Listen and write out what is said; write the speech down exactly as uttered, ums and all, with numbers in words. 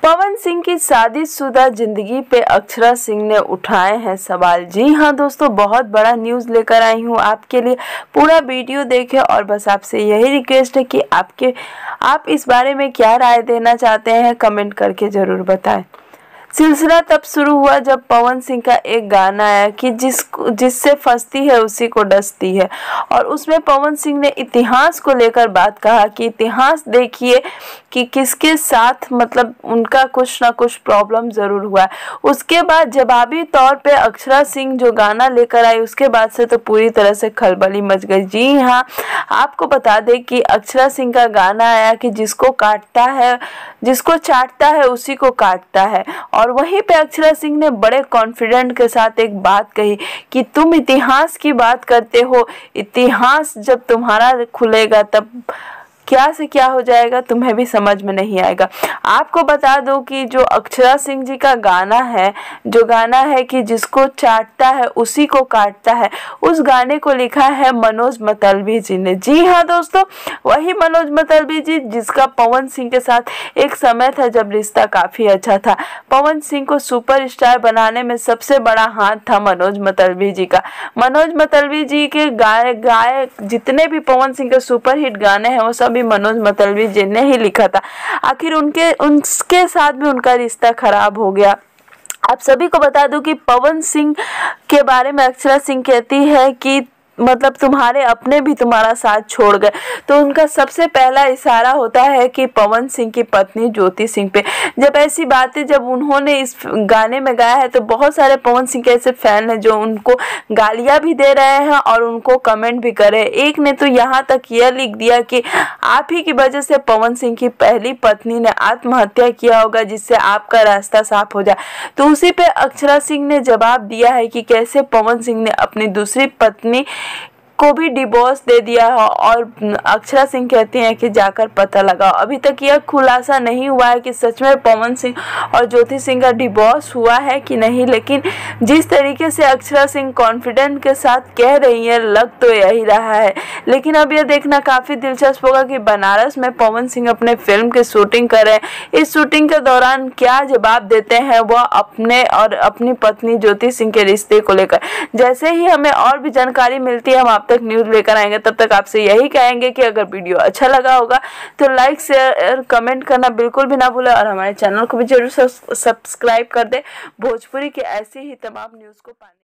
पवन सिंह की शादीशुदा जिंदगी पे अक्षरा सिंह ने उठाए हैं सवाल। जी हाँ दोस्तों, बहुत बड़ा न्यूज़ लेकर आई हूँ आपके लिए। पूरा वीडियो देखें और बस आपसे यही रिक्वेस्ट है कि आपके आप इस बारे में क्या राय देना चाहते हैं कमेंट करके ज़रूर बताएं। सिलसिला तब शुरू हुआ जब पवन सिंह का एक गाना आया कि जिस जिससे फंसती है उसी को डसती है, और उसमें पवन सिंह ने इतिहास को लेकर बात कहा कि इतिहास देखिए कि किसके साथ मतलब उनका कुछ ना कुछ प्रॉब्लम ज़रूर हुआ है। उसके बाद जवाबी तौर पे अक्षरा सिंह जो गाना लेकर आई, उसके बाद से तो पूरी तरह से खलबली मच गई। जी हाँ, आपको बता दें कि अक्षरा सिंह का गाना आया कि जिसको काटता है जिसको चाटता है उसी को काटता है, और वहीं पे अक्षरा सिंह ने बड़े कॉन्फिडेंट के साथ एक बात कही कि तुम इतिहास की बात करते हो, इतिहास जब तुम्हारा खुलेगा तब क्या से क्या हो जाएगा तुम्हें भी समझ में नहीं आएगा। आपको बता दो कि जो अक्षरा सिंह जी का गाना है, जो गाना है कि जिसको चाटता है उसी को काटता है, उस गाने को लिखा है मनोज मतलबी जी ने। जी हाँ दोस्तों, वही मनोज मतलबी जी जिसका पवन सिंह के साथ एक समय था जब रिश्ता काफ़ी अच्छा था। पवन सिंह को सुपरस्टार बनाने में सबसे बड़ा हाथ था मनोज मतलबी जी का। मनोज मतलबी जी के गाय गाय जितने भी पवन सिंह के सुपरहिट गाने हैं वो सभी मनोज मतलबी जी ने ही लिखा था। आखिर उनके उनके साथ भी उनका रिश्ता खराब हो गया। आप सभी को बता दूं कि पवन सिंह के बारे में अक्षरा सिंह कहती है कि मतलब तुम्हारे अपने भी तुम्हारा साथ छोड़ गए, तो उनका सबसे पहला इशारा होता है कि पवन सिंह की पत्नी ज्योति सिंह पे। जब ऐसी बातें जब उन्होंने इस गाने में गाया है तो बहुत सारे पवन सिंह के ऐसे फैन हैं जो उनको गालियां भी दे रहे हैं और उनको कमेंट भी करे। एक ने तो यहाँ तक यह लिख दिया कि आप ही की वजह से पवन सिंह की पहली पत्नी ने आत्महत्या किया होगा, जिससे आपका रास्ता साफ हो जाए। तो उसी पे अक्षरा सिंह ने जवाब दिया है कि कैसे पवन सिंह ने अपनी दूसरी पत्नी को भी डिवोर्स दे दिया है, और अक्षरा सिंह कहती हैं कि जाकर पता लगाओ। अभी तक यह खुलासा नहीं हुआ है कि सच में पवन सिंह और ज्योति सिंह का डिवोर्स हुआ है कि नहीं, लेकिन जिस तरीके से अक्षरा सिंह कॉन्फिडेंट के साथ कह रही है लग तो यही रहा है। लेकिन अब यह देखना काफ़ी दिलचस्प होगा कि बनारस में पवन सिंह अपने फिल्म की शूटिंग कर रहे हैं। इस शूटिंग के दौरान क्या जवाब देते हैं वह अपने और अपनी पत्नी ज्योति सिंह के रिश्ते को लेकर। जैसे ही हमें और भी जानकारी मिलती है हम आप तक न्यूज़ लेकर आएंगे। तब तक आपसे यही कहेंगे कि अगर वीडियो अच्छा लगा होगा तो लाइक शेयर कमेंट करना बिल्कुल भी ना भूलें, और हमारे चैनल को भी जरूर सब्सक्राइब कर दें भोजपुरी के ऐसी ही तमाम न्यूज़ को पाने।